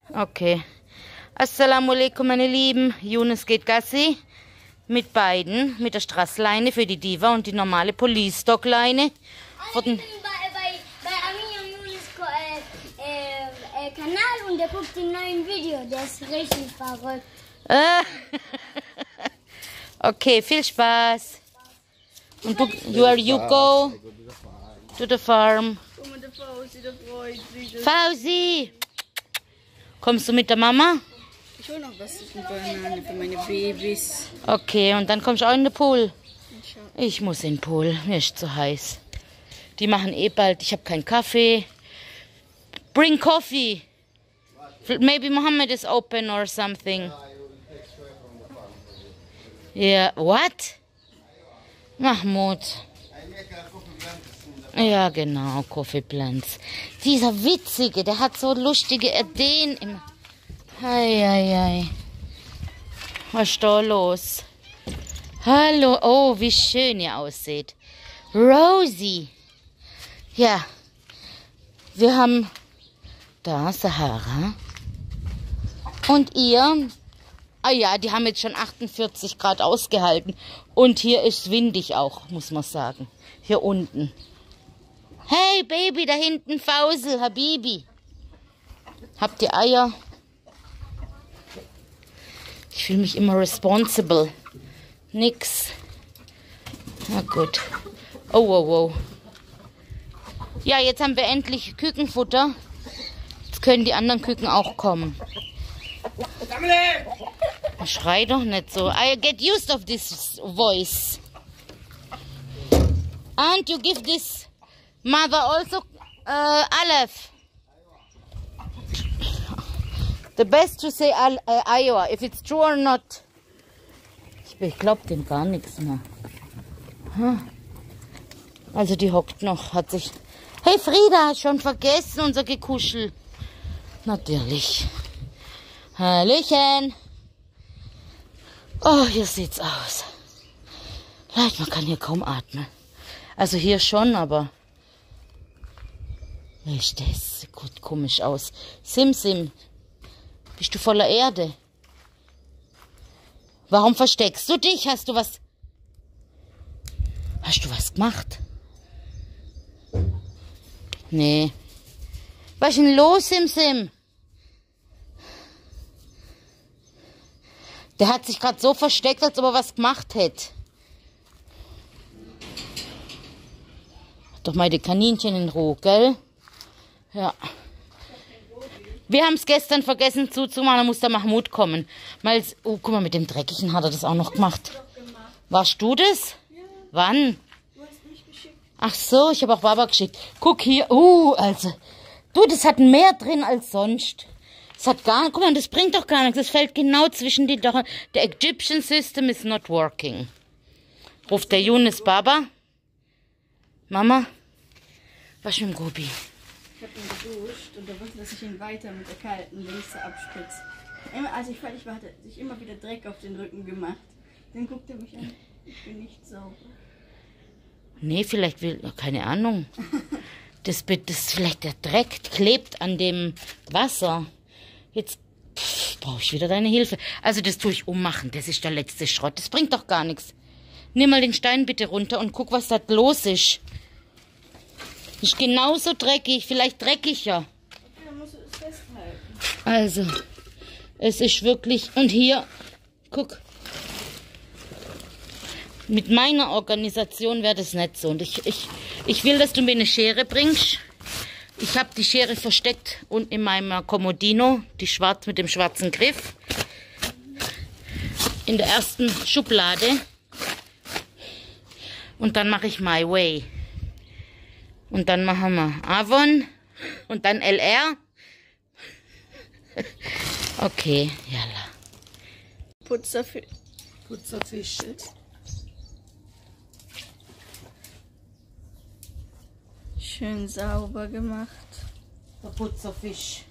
Okay. Assalamu alaikum, meine Lieben. Yunus geht Gassi mit beiden, mit der Strassleine für die Diva und die normale Police Dog Leine. Ich bin bei Amin und Yunus Kanal und der guckt den neuen Video. Der ist richtig verrückt. Okay, viel Spaß. Und du, you go to the farm. Fausi! Kommst du mit der Mama? Ich hole noch was für Banane für meine Babys. Okay, und dann kommst du auch in den Pool. Ich muss in den Pool, mir ist zu heiß. Die machen eh bald, ich habe keinen Kaffee. Bring coffee. Maybe Mohammed is open or something. Yeah, what? Mahmoud. Ja, genau, Coffee Plants. Dieser Witzige, der hat so lustige Ideen immer. Ei. Was ist da los? Hallo, oh, wie schön ihr aussieht. Rosie. Ja, wir haben da Sahara. Und ihr? Ah ja, die haben jetzt schon 48 Grad ausgehalten. Und hier ist windig auch, muss man sagen. Hier unten. Hey, Baby, da hinten, Fausel, Habibi. Habt ihr Eier? Ich fühle mich immer responsible. Nix. Na gut. Oh. Ja, jetzt haben wir endlich Kükenfutter. Jetzt können die anderen Küken auch kommen. Schrei doch nicht so. I get used of this voice. And you give this mother also Aleph. The best to say Iowa, if it's true or not. Ich glaube dem gar nichts mehr. Also die hockt noch, hat sich... Hey Frieda, schon vergessen unser Gekuschel. Natürlich. Hallöchen. Oh, hier sieht's aus. Leid, man kann hier kaum atmen. Also hier schon, aber... Echt, das sieht komisch aus. Sim, bist du voller Erde? Warum versteckst du dich? Hast du was gemacht? Nee. Was ist denn los, Sim? Der hat sich gerade so versteckt, als ob er was gemacht hätte. Doch mal die Kaninchen in Ruhe, gell? Ja. Wir haben es gestern vergessen zuzumachen, da muss der Mahmoud kommen. Oh, guck mal, mit dem Dreckigen hat er das auch noch gemacht. Warst du das? Ja. Wann? Du hast mich geschickt. Ach so, ich habe auch Baba geschickt. Guck hier, also. Du, das hat mehr drin als sonst. Das hat guck mal, das bringt doch gar nichts. Das fällt genau zwischen die Dach. The Egyptian system is not working. Ruft der Yunus Baba. Mama, was mit dem Gobi? Ich habe ihn geduscht und er wusste, dass ich ihn weiter mit der kalten Linse abspritze. Als ich fertig war, hat er sich immer wieder Dreck auf den Rücken gemacht. Dann guckt er mich an. Ich bin nicht sauber. Nee, vielleicht keine Ahnung. Das vielleicht der Dreck klebt an dem Wasser. Jetzt brauche ich wieder deine Hilfe. Also das tue ich ummachen. Das ist der letzte Schrott. Das bringt doch gar nichts. Nimm mal den Stein bitte runter und guck, was da los ist. Ist genauso dreckig, vielleicht dreckiger. Okay, dann musst du es festhalten. Also, es ist wirklich... Und hier, guck. Mit meiner Organisation wäre das nicht so. Und ich will, dass du mir eine Schere bringst. Ich habe die Schere versteckt und in meinem Comodino, die schwarz mit dem schwarzen Griff. In der ersten Schublade. Und dann mache ich My Way. Und dann machen wir Avon und dann LR. Okay, jalla. Putzerfisch. Schön sauber gemacht. Der Putzerfisch.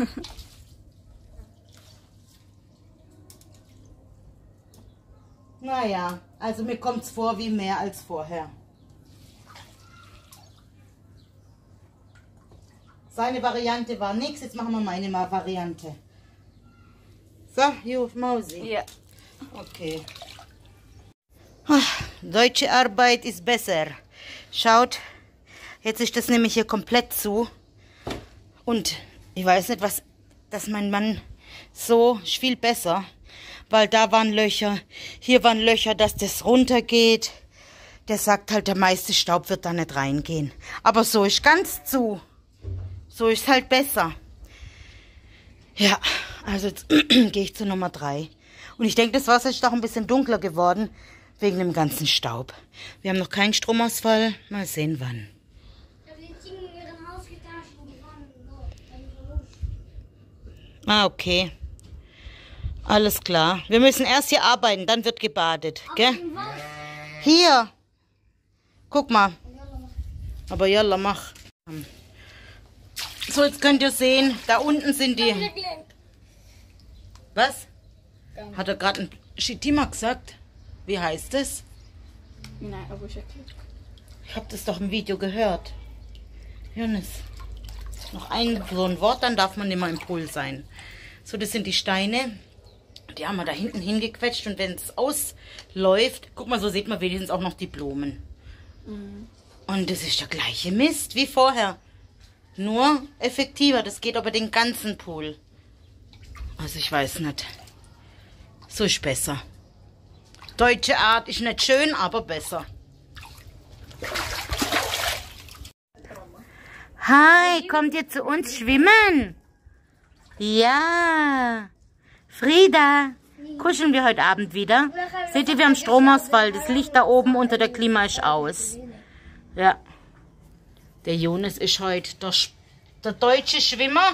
Naja, also mir kommt es vor wie mehr als vorher. Seine Variante war nichts, jetzt machen wir meine Variante. So, hier, Mausi. Ja. Okay. Deutsche Arbeit ist besser. Schaut, jetzt ist das nämlich hier komplett zu. Und ich weiß nicht, was, dass mein Mann so ist viel besser. Weil da waren Löcher, hier waren Löcher, dass das runtergeht. Der sagt halt, der meiste Staub wird da nicht reingehen. Aber so ist ganz zu. So ist halt besser. Ja, also jetzt gehe ich zu Nummer 3. Und ich denke, das Wasser ist auch ein bisschen dunkler geworden, wegen dem ganzen Staub. Wir haben noch keinen Stromausfall. Mal sehen, wann. Ah, okay. Alles klar. Wir müssen erst hier arbeiten, dann wird gebadet, gell? Hier. Guck mal. Aber jalla, mach. So, jetzt könnt ihr sehen, da unten sind die... Was? Hat er gerade ein Schitima gesagt? Wie heißt es? Nein, aber ich erkläre. Ich habe das doch im Video gehört. Jonas. Noch so ein Wort, dann darf man nicht mehr im Pool sein. So, das sind die Steine. Die haben wir da hinten hingequetscht. Und wenn es ausläuft, guck mal, so sieht man wenigstens auch noch die Blumen. Mhm. Und das ist der gleiche Mist wie vorher. Nur effektiver. Das geht aber den ganzen Pool. Also ich weiß nicht. So ist besser. Deutsche Art ist nicht schön, aber besser. Hi, kommt ihr zu uns schwimmen? Ja. Frieda, kuscheln wir heute Abend wieder? Seht ihr, wir haben Stromausfall. Das Licht da oben unter der Klima ist aus. Ja. Der Jonas ist heute der deutsche Schwimmer.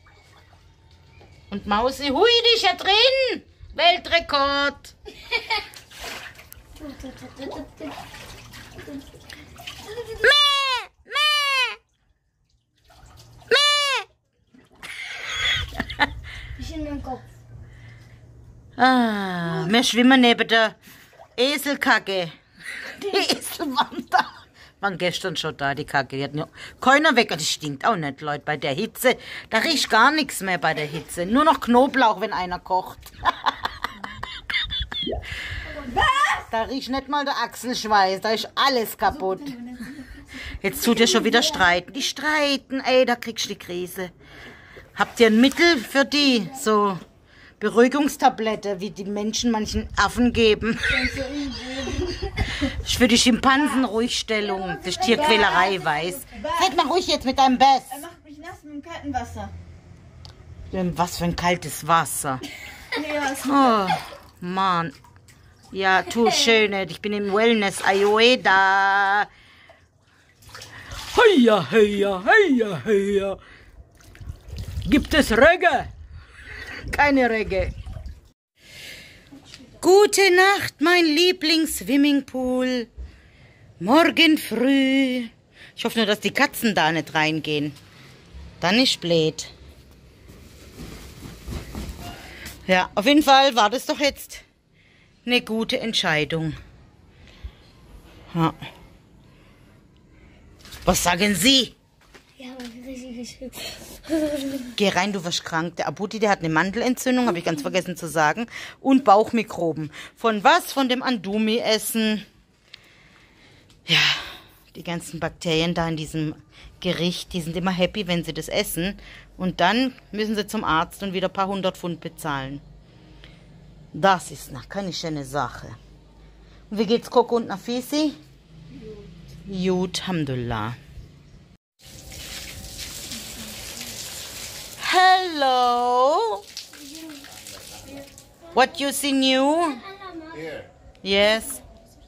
Und Mausi, hui, die ist ja drin. Weltrekord. Ich in den Kopf. Ah, wir schwimmen neben der Eselkacke. Die Esel waren da. Waren gestern schon da, die Kacke. Die hat nur keiner weg. Das stinkt auch nicht, Leute, bei der Hitze. Da riecht gar nichts mehr bei der Hitze. Nur noch Knoblauch, wenn einer kocht. Da riecht nicht mal der Achselschweiß. Da ist alles kaputt. Jetzt tut ihr schon wieder streiten. Die streiten, ey, da kriegst du die Krise. Habt ihr ein Mittel für die? So Beruhigungstablette, wie die Menschen manchen Affen geben. Ist für die Schimpansen Ruhigstellung. Das ist Tierquälerei, weiß. Seid mal ruhig jetzt mit deinem Bass. Er macht mich nass mit dem kalten Wasser. Was für ein kaltes Wasser. Ja, Oh, Mann. Ja, tu schön. Ich bin im Wellness Ayurveda. Heia, heia, heia, heia. Gibt es Reggae? Keine Reggae. Gute Nacht, mein Lieblings-Swimmingpool. Morgen früh. Ich hoffe nur, dass die Katzen da nicht reingehen. Dann ist blöd. Ja, auf jeden Fall war das doch jetzt eine gute Entscheidung. Ja. Was sagen Sie? Ja, richtig. Geh rein, du wirst krank. Der Abuti, der hat eine Mandelentzündung, habe ich ganz vergessen zu sagen. Und Bauchmikroben. Von was? Von dem Andumi-Essen. Ja, die ganzen Bakterien da in diesem Gericht, die sind immer happy, wenn sie das essen. Und dann müssen sie zum Arzt und wieder ein paar 100 Pfund bezahlen. Das ist keine schöne Sache. Und wie geht's Coco und Nafisi? Gut, Alhamdulillah. Hello. What you see new? Here. Yes.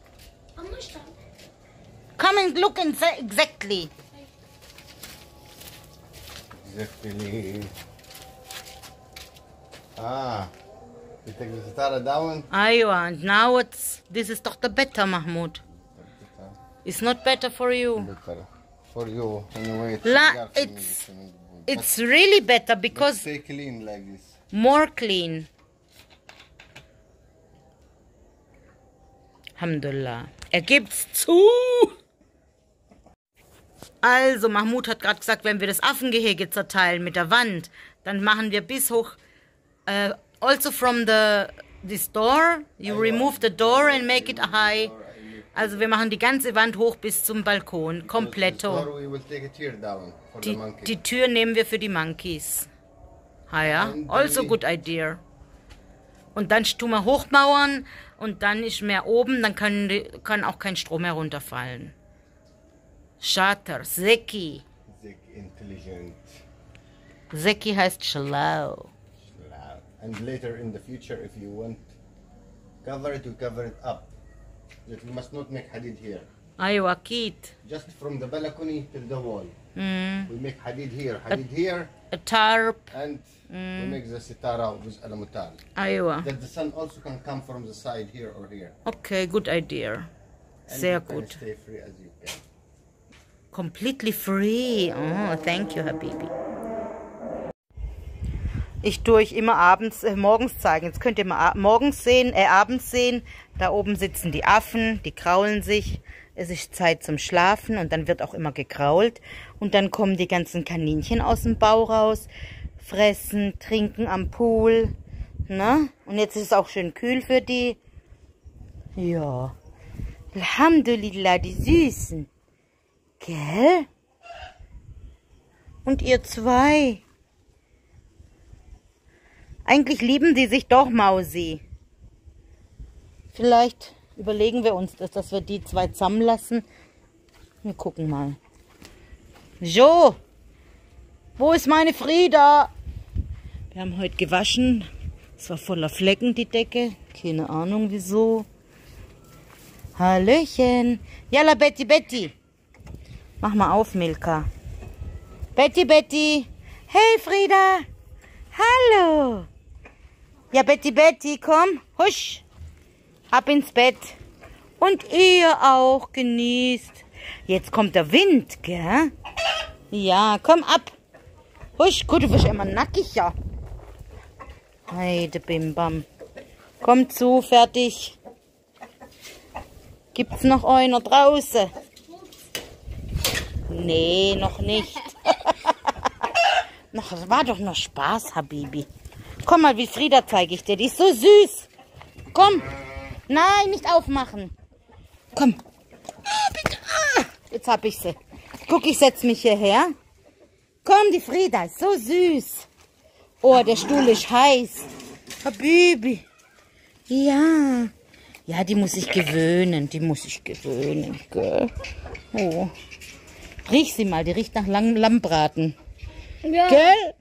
Come and look and say exactly. Exactly. Ah, you take the sitar down? Aywa, and now this is doch the better, Mahmoud. It's not better for you. Better for you anyway. It's really better because Stay clean like this. more clean. Alhamdulillah. Er gibt's zu. Also, Mahmoud hat gerade gesagt, wenn wir das Affengehege zerteilen mit der Wand, dann machen wir bis hoch also from this door, you remove the door and make it high. Also wir machen die ganze Wand hoch bis zum Balkon, kompletto. Or we will take a tear down for the monkey. Die Tür nehmen wir für die Monkeys. Ah ja, also good idea. Und dann tun wir hochmauern und dann ist mehr oben, dann kann auch kein Strom mehr runterfallen. Shatter, Zeki. Intelligent. Zeki heißt schlau. And later in the future, if you want cover it, we cover it up. That we must not make hadid here. أيوة أكيد. Just from the balcony till the wall. We make hadid here, A tarp. and we make the sitara with alamutal. أيوة. That the sun also can come from the side here or here. Okay, good idea. And Sehr you can gut. stay free as you can. Completely free. Oh, thank you, Habibi. Ich tue euch immer morgens zeigen. Jetzt könnt ihr mal abends sehen. Da oben sitzen die Affen, die kraulen sich. Es ist Zeit zum Schlafen und dann wird auch immer gekrault. Und dann kommen die ganzen Kaninchen aus dem Bau raus, fressen, trinken am Pool. Na? Und jetzt ist es auch schön kühl für die. Ja. Alhamdulillah, die Süßen. Gell? Und ihr zwei. Eigentlich lieben die sich doch, Mausi. Vielleicht überlegen wir uns das, dass wir die zwei zusammenlassen. Wir gucken mal. Jo, wo ist meine Frieda? Wir haben heute gewaschen. Es war voller Flecken, die Decke. Keine Ahnung, wieso. Hallöchen. Jalla, Betty, Betty. Mach mal auf, Milka. Betty, Betty. Hey, Frieda. Hallo. Ja, Betty, Betty, komm. Husch. Ab ins Bett. Und ihr auch genießt. Jetzt kommt der Wind, gell? Ja, komm ab. Husch, gut, du wirst immer nackig, ja. Heide, bim, bam. Komm zu, fertig. Gibt's noch einer draußen? Nee, noch nicht. Das war doch noch Spaß, Habibi. Komm mal, wie Frieda zeige ich dir. Die ist so süß. Komm. Nein, nicht aufmachen. Komm. Ah, bitte. Ah, jetzt hab ich sie. Guck, ich setze mich hierher. Komm, die Frieda ist so süß. Oh, der Stuhl ist heiß. Habibi. Ja. Ja, die muss ich gewöhnen. Die muss ich gewöhnen. Gell? Oh. Riech sie mal. Die riecht nach Lammbraten. Ja. Gell?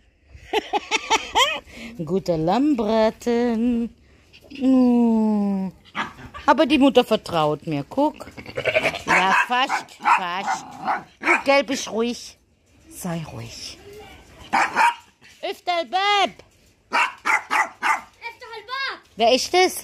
Ein guter Lammbraten. Oh. Aber die Mutter vertraut mir. Guck. Ja, fast. Du, gell, bist ruhig. Sei ruhig. Öfter Bab. Wer ist das?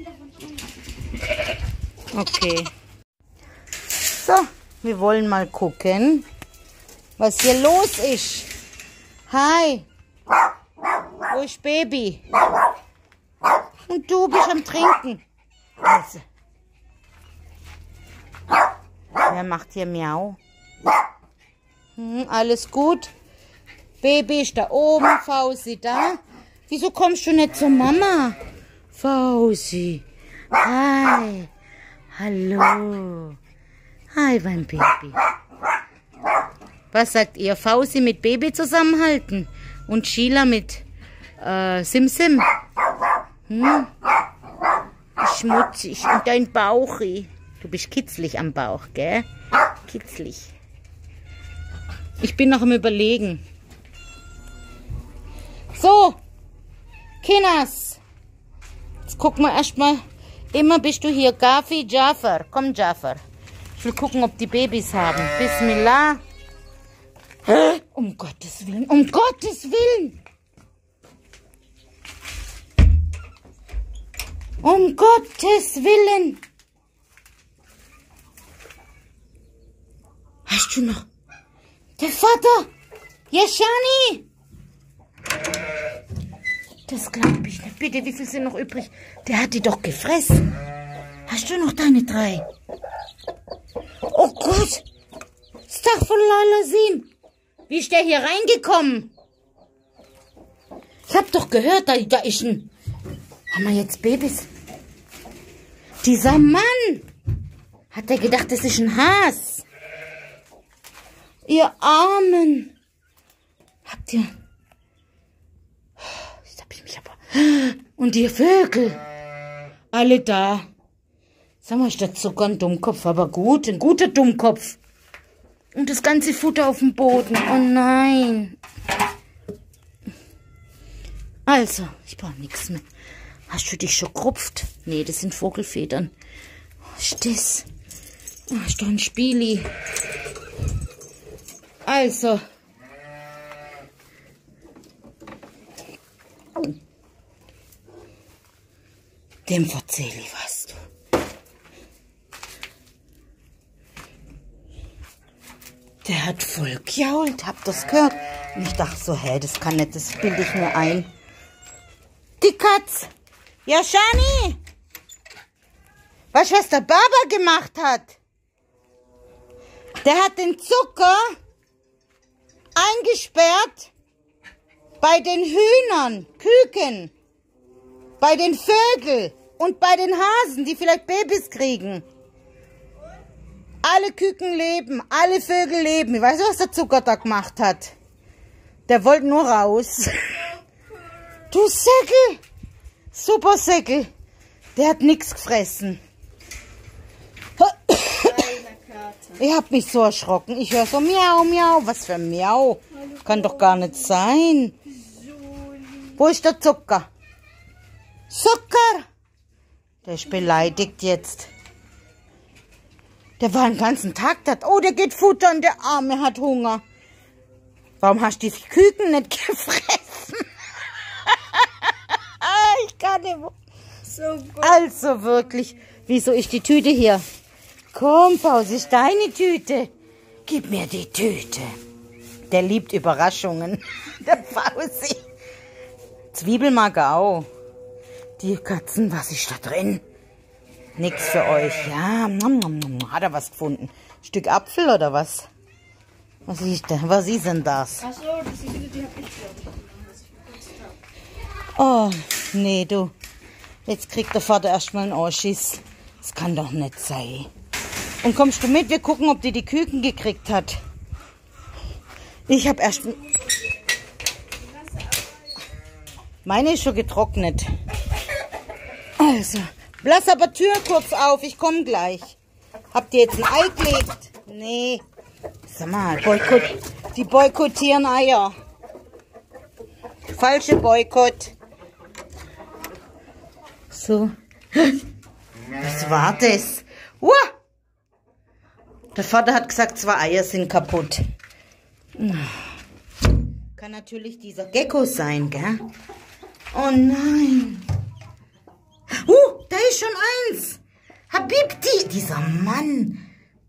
Okay. So, wir wollen mal gucken, was hier los ist. Hi. Wo ist Baby? Und du bist am Trinken. Also. Wer macht hier Miau? Alles gut? Baby ist da oben, Fausi da. Wieso kommst du nicht zur Mama? Fausi. Hi. Hallo. Hi, mein Baby. Was sagt ihr? Fausi mit Baby zusammenhalten? Und Sheila mit Sim? Schmutzig. Und dein Bauchi. Du bist kitzlig am Bauch, gell? Kitzlig. Ich bin noch am Überlegen. So. Kinas. Jetzt gucken wir erstmal. Immer bist du hier. Gafi, Jafar. Komm, Jafar. Ich will gucken, ob die Babys haben. Bismillah. Um Gottes Willen. Um Gottes Willen. Um Gottes Willen. Hast du noch? Der Vater. Yeshani. Das glaube ich nicht. Bitte, wie viel sind noch übrig? Der hat die doch gefressen. Hast du noch deine 3? Oh Gott. Astaghfirullahalazim. Wie ist der hier reingekommen? Ich hab doch gehört, da ist ein Haben wir jetzt Babys? Dieser Mann! Hat der gedacht, das ist ein Has? Ihr Armen! Habt ihr... Jetzt hab ich mich aber... Und die Vögel! Alle da. Sag mal, ist der Zucker ein Dummkopf, aber gut, ein guter Dummkopf. Und das ganze Futter auf dem Boden. Oh nein. Also, ich brauche nichts mehr. Hast du dich schon gerupft? Nee, das sind Vogelfedern. Was ist das? Oh, ist doch ein Spieli. Also. Dem erzähle ich was, du. Der hat voll gejault, habt ihr das gehört? Und ich dachte so, hä, das kann nicht, das bilde ich mir ein. Die Katz. Ja, Shani. Weißt du, was der Baba gemacht hat? Der hat den Zucker eingesperrt bei den Hühnern, Küken, bei den Vögeln und bei den Hasen, die vielleicht Babys kriegen. Alle Küken leben, alle Vögel leben. Ich weiß nicht, was der Zucker da gemacht hat. Der wollte nur raus. Du Säckel! Super Säckel! Der hat nichts gefressen. Ich hab mich so erschrocken. Ich höre so Miau, Miau. Was für ein Miau? Kann doch gar nicht sein. Wo ist der Zucker? Zucker! Der ist beleidigt jetzt. Der war den ganzen Tag da. Oh, der geht futtern, der Arme hat Hunger. Warum hast du die Küken nicht gefressen? Ich kann nicht. So gut. Also wirklich. Wieso ist die Tüte hier? Komm, Pausi, ist deine Tüte. Gib mir die Tüte. Der liebt Überraschungen. Der Pausi. Zwiebel mag er auch. Die Katzen, was ist da drin? Nix für euch. Ja, hat er was gefunden? Stück Apfel oder was? Was ist da? Was ist denn das? Ach so, das ist wieder die hab ich, glaube ich, genommen, was ich gekostet habe. Oh, nee, du. Jetzt kriegt der Vater erstmal einen Anschiss. Das kann doch nicht sein. Und kommst du mit? Wir gucken, ob die Küken gekriegt hat. Ich habe erst... Meine ist schon getrocknet. Also, lass aber Tür kurz auf. Ich komme gleich. Habt ihr jetzt ein Ei gelegt? Nee. Sag mal, die boykottieren Eier. Falsche Boykott. So. Was war das? Der Vater hat gesagt, 2 Eier sind kaputt. Kann natürlich dieser Gecko sein, gell? Oh nein. Da ist schon eins. Habibti, dieser Mann.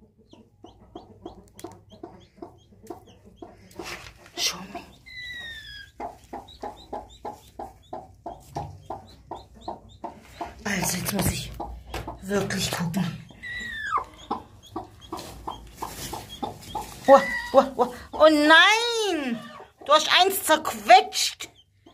Schau mal. Also jetzt muss ich wirklich gucken. Oh nein! Du hast eins zerquetscht.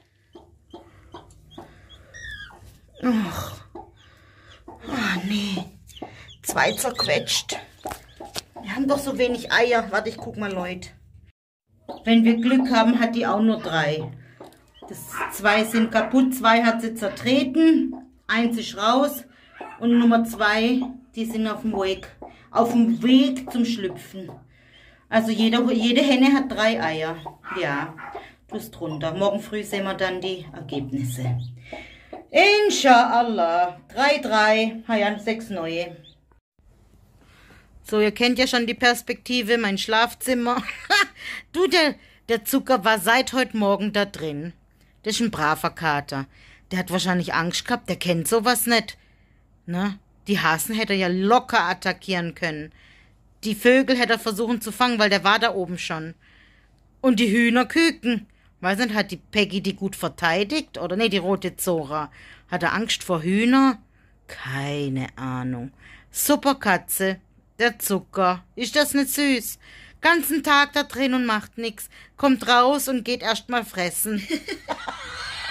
Ach. Oh nee. 2 zerquetscht. Wir haben doch so wenig Eier. Warte, ich guck mal, Leute. Wenn wir Glück haben, hat die auch nur 3. 2 sind kaputt, 2 hat sie zertreten. 1 ist raus. Und Nummer 2, die sind auf dem Weg zum Schlüpfen. Also jede Henne hat 3 Eier. Ja, plus drunter. Morgen früh sehen wir dann die Ergebnisse. Inshallah. 3, ja, 6 neue. So, ihr kennt ja schon die Perspektive, mein Schlafzimmer. Du, der Zucker war seit heute Morgen da drin. Das ist ein braver Kater. Der hat wahrscheinlich Angst gehabt, der kennt sowas nicht. Ne? Die Hasen hätte er ja locker attackieren können. Die Vögel hätte er versuchen zu fangen, weil der war da oben schon. Und die Hühnerküken. Weiß nicht, hat die Peggy die gut verteidigt? Oder nee, die rote Zora. Hat er Angst vor Hühner? Keine Ahnung. Super Katze. Der Zucker. Ist das nicht süß? Ganzen Tag da drin und macht nix. Kommt raus und geht erst mal fressen.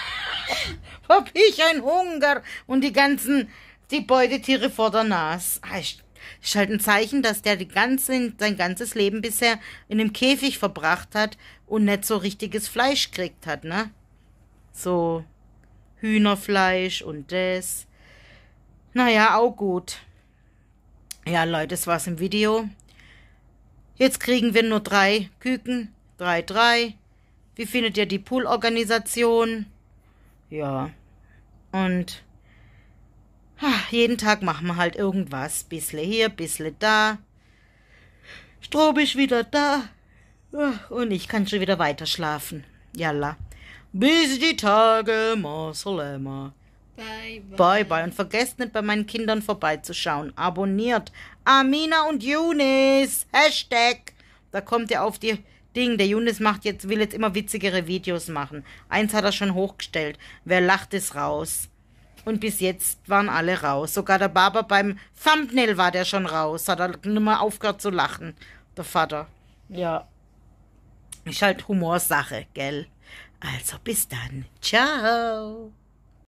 Hab ich ein Hunger. Und die Beutetiere vor der Nase. Ist halt ein Zeichen, dass der sein ganzes Leben bisher in einem Käfig verbracht hat und nicht so richtiges Fleisch gekriegt hat, ne? So Hühnerfleisch und das. Naja, auch gut. Ja, Leute, das war's im Video. Jetzt kriegen wir nur 3 Küken. 3. Wie findet ihr die Poolorganisation? Ja. Und jeden Tag machen wir halt irgendwas. Bissle hier, bissle da. Strom ist wieder da. Und ich kann schon wieder weiter schlafen. Yalla. Bis die Tage, ma salama. Bye, bye. Bye, bye. Und vergesst nicht, bei meinen Kindern vorbeizuschauen. Abonniert Amina und Younes. Hashtag. Da kommt ihr auf die Ding. Der Younes will jetzt immer witzigere Videos machen. Eins hat er schon hochgestellt. Wer lacht, ist raus. Und bis jetzt waren alle raus. Sogar der Baba beim Thumbnail war der schon raus. Hat er nicht mehr aufgehört zu lachen. Der Vater. Ja. Ist halt Humorsache, gell? Also bis dann. Ciao.